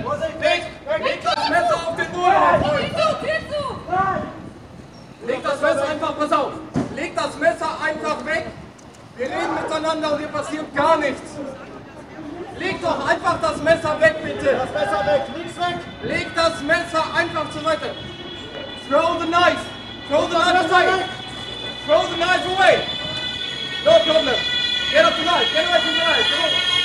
Leg das Messer auf den Boden! Leg das Messer einfach, pass auf! Leg das Messer einfach weg! Wir reden miteinander und hier passiert gar nichts! Leg doch einfach das Messer weg, bitte! Das Messer weg, links weg! Leg das Messer einfach zur Seite! Throw the knife! Throw the knife away! Throw the knife away! No problem! Get up the knife! Get away from the knife! Come on.